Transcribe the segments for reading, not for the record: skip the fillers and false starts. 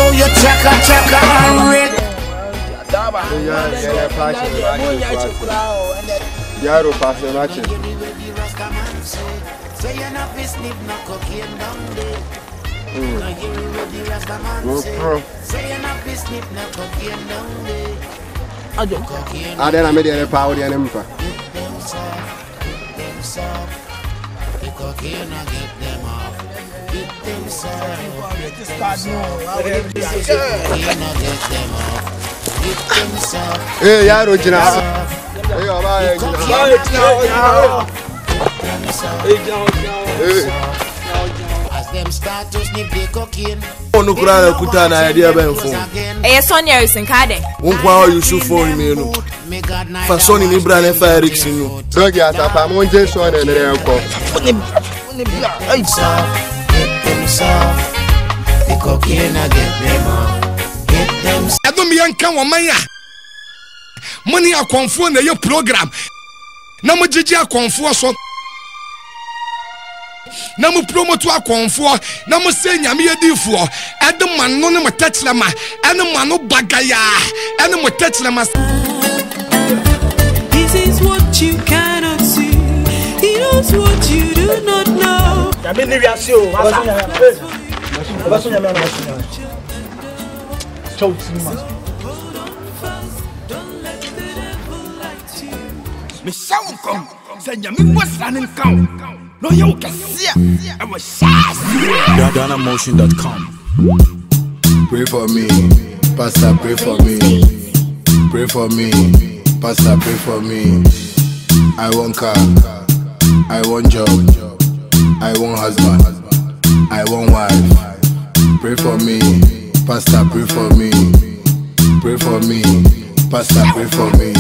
know you chaka and red. Yaro passing matches. Say you're not snip, no cocaine down there. Say you're not snip, no cocaine down there. I then I made the power the enemy. Them soft. The cocaine I get them off. Get them soft. Get them soft. Hey, Yaro Jina. As them start to snip the cocaine. No kura kuta na idea ben phone. Sonia is in Kade. Won kwa you shoot phone me no. Fa Sony ni bra na fa Eric sinu. So get up am on je so na na enko. The cocaine I get them off. Get them. I don't be ankan wo man ya. Money akonfo na your program. Na mo jeje akonfo so. Na mo promote akonfo, na mo se nyame yedifo. Ede man no ne mo tetchlema, ene man no bagaya, ene mo tetchlema. This is what you cannot see. He knows what you do not know. Me sound come, say nyame was running count. No you can see. I was DanaMotion.com. Pray for me, Pastor, pray for me. Pray for me, Pastor, pray for me. I want car, I want job, I want husband, I want wife. Pray for me, Pastor, pray for me. Pray for me, Pastor, pray for me.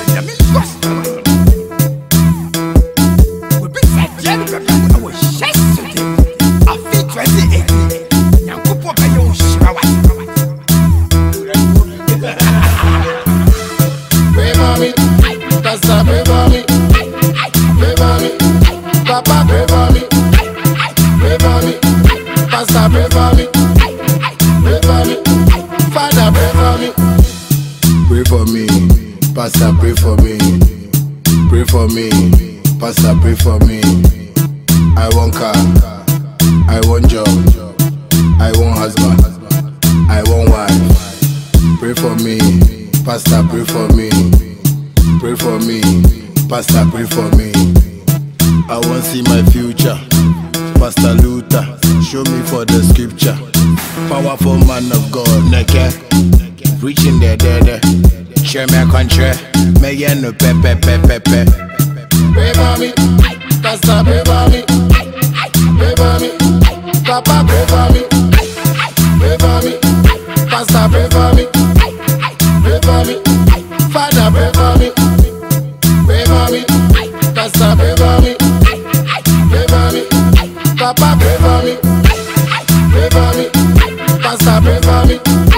Pastor, pray for me. Pray for me. Pastor, pray for me. I want car. I want job. I want husband. I want wife. Pray for me. Pastor, pray for me. Pray for me. Pastor, pray for me. I want to see my future. Pastor Luther, show me for the scripture. Powerful man of God. Neke. Preaching there. Share my country, me no pepe. Pray for me, Pastor, pray for me. Pray for me, Papa, pray for me. Pray for me, Pastor, pray for me. Pray for me, Father, pray for me. Pray for me, Pastor, pray for me. Pray for me, Papa, pray for me. Pray for me, Pastor, pray for me.